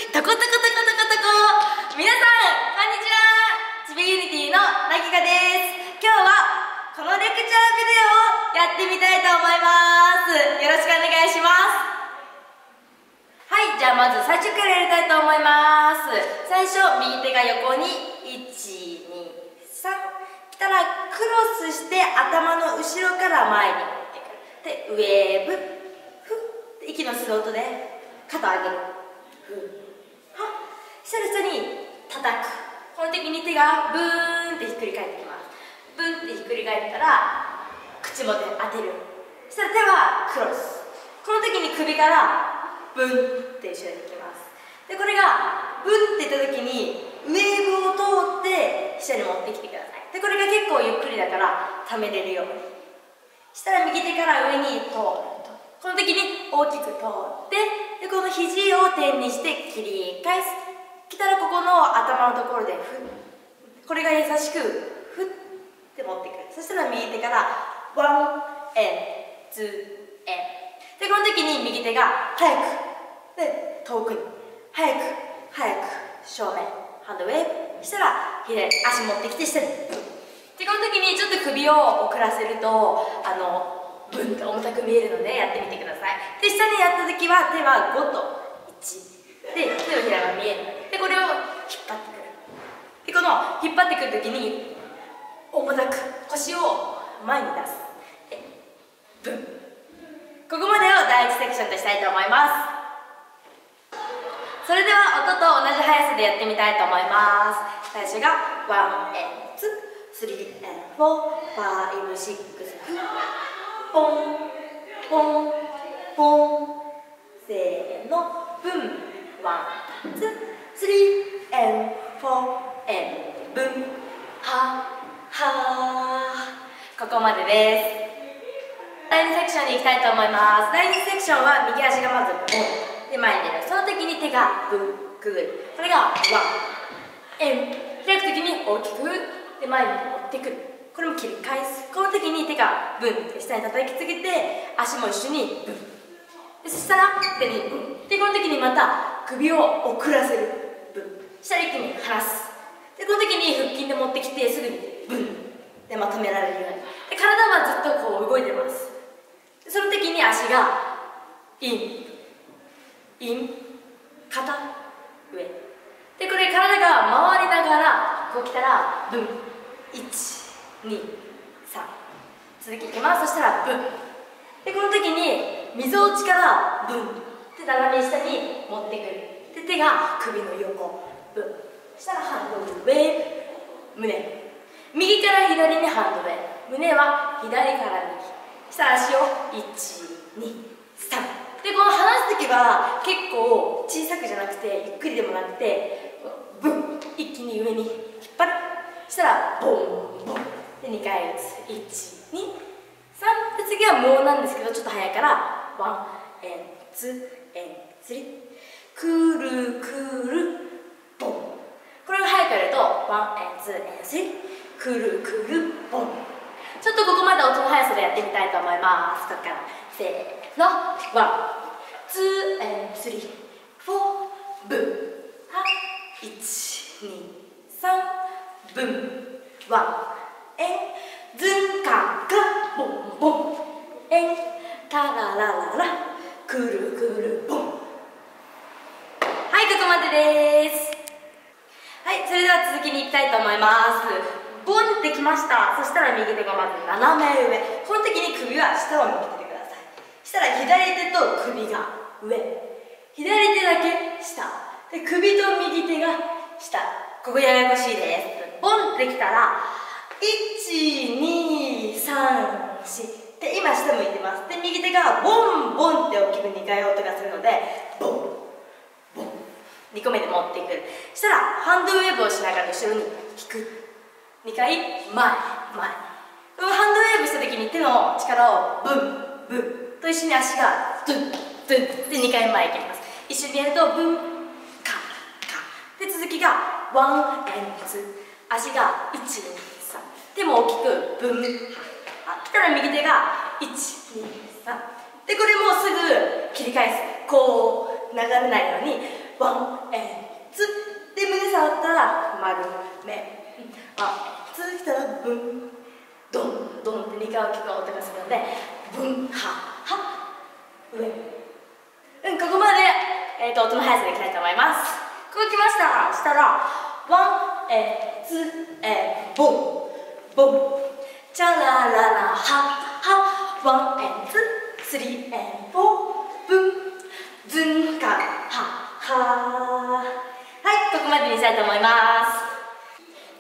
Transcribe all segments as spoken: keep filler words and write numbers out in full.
トコトコトコトコトコ、皆さんこんにちは。ちびユニティのなぎかです。今日はこのレクチャービデオをやってみたいと思います。よろしくお願いします。はい、じゃあまず最初からやりたいと思います。最初右手が横にいち、に、さん来たらクロスして頭の後ろから前に持ってくる。で、ウェーブフッ、息の吸う音で肩を上げる。ふっはっ、久々に叩く。この時に手がブーンってひっくり返ってきます。ブーンってひっくり返ったら口元で当てる。そしたら手はクロス。この時に首からブンって後ろに行きます。でこれがブンっていった時にウェーブを通って下に持ってきてください。でこれが結構ゆっくりだからためれるようにしたら右手から上に通ると、この時に大きく通って、でこの肘を点にして切り返す。来たらここの頭のところでフッ、これが優しくフッって持ってくる。そしたら右手からワンエンツーエンで、この時に右手が早くで遠くに早く早く正面ハンドウェーブしたら左足持ってきて下に。でこの時にちょっと首を遅らせるとあのブンって重たく見えるのでやってみてください。で下にやった時は手はごといちで手のひらが見える。でこれを引っ張ってくる。でこの引っ張ってくる時に重たく腰を前に出す。でブン。ここまでを第一セクションとしたいと思います。それでは音と同じ速さでやってみたいと思います。最初がワンエンツスリーエンフォーファイブシックスポンポンポンせーのブンワンツースリーエンフォーエンブンはは。ここまでです。第二セクションに行きたいと思います。第二セクションは右足がまずボンで前に出る。その時に手がブンくぐる。これがワンエン開く時に大きくで前に持ってくる。これも切り返す。この時に手がブンって下に叩きつけて足も一緒にブンで、そしたら手にブンで、この時にまた首を遅らせる。ブンしたら一気に離す。でこの時に腹筋で持ってきてすぐにブンでまとめられるように。で体はずっとこう動いてます。でその時に足がインイン肩上で、これ体が回りながらこう来たらブンいちにさん続きいきます。そしたらブンで、この時にみぞおちからブンって斜め下に持ってくる。で手が首の横ブンしたらハンドウェーブ胸右から左にハンドウェーブ胸は左から右したら足をいちにさんで、この離す時は結構小さくじゃなくてゆっくりでもなくてブン一気に上に引っ張る。したらボンボンでにかい打つ。いちにさんで次はもうなんですけどちょっと早いからワンエンツーエンスリーくるくるボン。これが早くやるとワンエンツーエンスリーくるくるボン。ちょっとここまで音の速さでやってみたいと思います。ここからせーのワンツーエンスリーフォーブンはいちにさんブンワンエンズンカカボンボンエンタララララくるくるボン。はい、ここまでです。はい、それでは続きにいきたいと思います。ボンってきました。そしたら右手がまず斜め上。この時に首は下を向けてください。したら左手と首が上左手だけ下で首と右手が下。ここややこしいです。ボンってきたらいちにさんよんで今下向いてます。で右手がボンボンって大きくにかい音がするのでボンボンにこめで持ってくる。したらハンドウェーブをしながら後ろに引く。にかい前前。このハンドウェーブした時に手の力をブンブンと一緒に足がドゥンドゥンでにかい前いきます。一緒にやるとブンカカで続きがワンエンツ足がいちにさん手も大きくブンあ来たら右手がいちにさんでこれもすぐ切り返す。こう流れないようにワンエンツで胸触ったら丸め、あツ来たらブンドンドンってにかい大きく音がするので、ブンハハ上、うん、ここまで、えー、と音の速さでいきたいと思います。ここ来ました。したらワンエンツエンボンボンチャラララハハワンエンツスリーエンフォーブンズンカハハ。はい、ここまでにしたいと思います。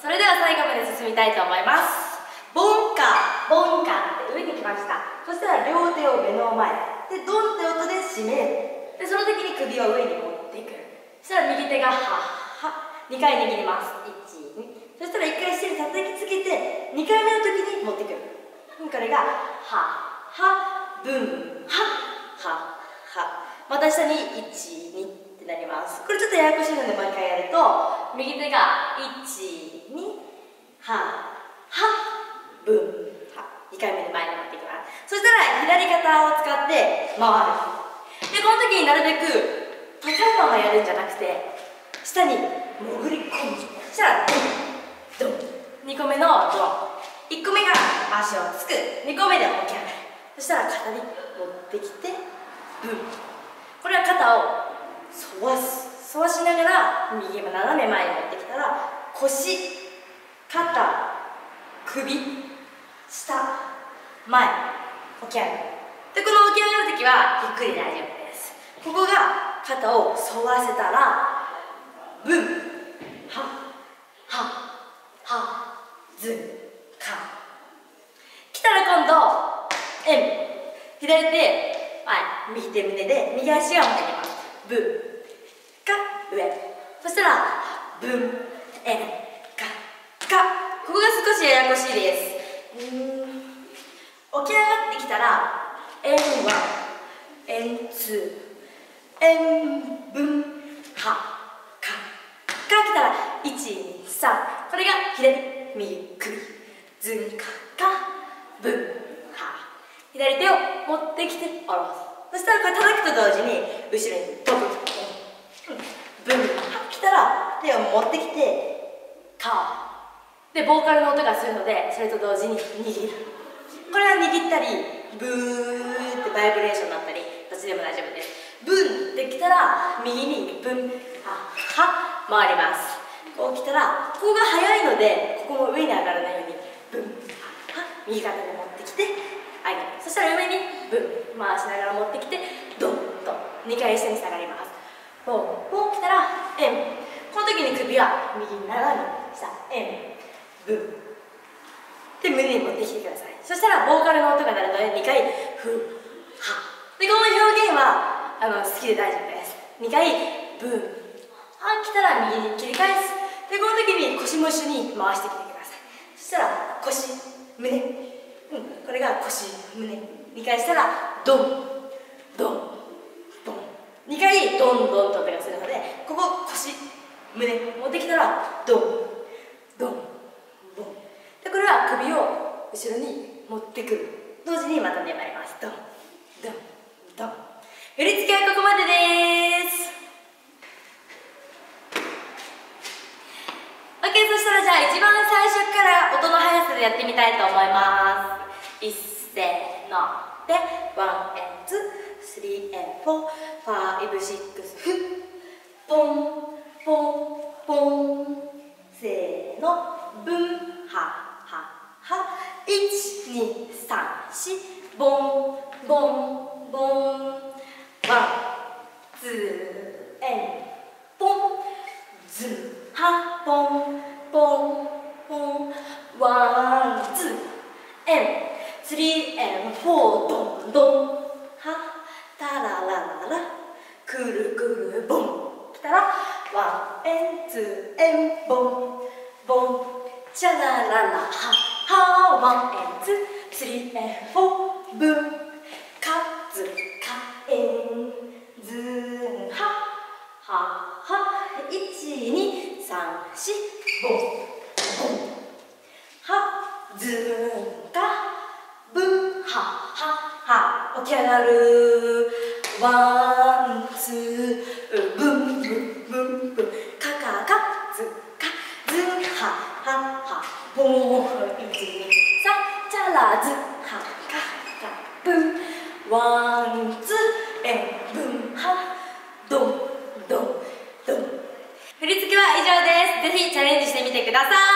それでは最後まで進みたいと思います。ボンカボンカって上に来ました。そしたら両手を目の前でドンって音で締める。でその時に首を上に持っていく。そしたら右手がハッハにかい握ります。いち、に。そしたらいっかいして叩きつけてにかいめの時に持ってくる。これがハッハブンハッハッハ。また下にいち、にってなります。これちょっとややこしいのでもう一回やると、右手がいち、にハッハッブンハッ、にかいめで前に持っていきます。そしたら左肩を使って回る。でこの時になるべく高いままやるんじゃなくて下に潜り込む。そしたらドンドン、にこめのドン、いっこめが足をつく、にこめで起き上がる。そしたら肩に持ってきてブン、これは肩を反わす、反わしながら右も斜め前に持ってきたら腰、肩、首、下、前、起き上がる。でこの起き上がる時はゆっくりで大丈夫です。ここが肩を反わせたらブンハハハズンカ。来たら今度円、左手前、右手胸で右足が前にます。ブンカ上、そしたらブン円カカ。ここが少しややこしいです。うーん、起き上がってきたら円ワン円ツー円ブンハカが来たらいち、に、さん、これが左右首ズンカカブンハ。左手を持ってきて下ろす。そしたらこれ叩くと同時に後ろに飛ぶ、うん、ブンハ来たら手を持ってきてカーでボーカルの音がするので、それと同時に握る。これは握ったりブーってバイブレーションになったりどっちでも大丈夫です。ブンってきたら右にブンハハ回ります。こう来たらここが速いのでここも上に上がらないようにブンハハ右肩で持ってきて上げる。そしたら上にブン回しながら持ってきてドンとにかい下に下がります。ボンボン来たら円、この時に首は右斜め下円ブンで胸に持ってきてください。そしたらボーカルの音が鳴るのでにかいフハで、この表現はあの好きで大丈夫です。にかいブンハ来たら右に切り返す。でこの時に腰も一緒に回してきてください。そしたら腰胸、うん、これが腰胸にかいしたらドンドンドン、にかいドンドンと音がするので、ここ腰胸持ってきたらドンドンドンで、これは首を後ろに持ってくる同時にまた粘ります。ドンドンドン。振り付けはここまでです。 OK、 そしたらじゃあ一番最初から音の速さでやってみたいと思います。いっせーのでワンエンツスリーエンフォーファイブシックスフッポンポンポンせーのブンハハハいちにさんしボンボンボンワンツーエンポンズンハポンポンポンワンツーエンスリーエンフォードンドンハタララララくるくるボン来たらワンエンツーエンボンボンチャラララハハワンエンツースリーエンフォーブンカツカエンズンハハハいちにさんしボンボンハズンカブンハハハ起き上がるワンワンツーブンブンブンブンカカカズカズンハハハボーイズサチャラズハカカブンワンツーエンブンハドンドンドン。振り付けは以上です。ぜひチャレンジしてみてください。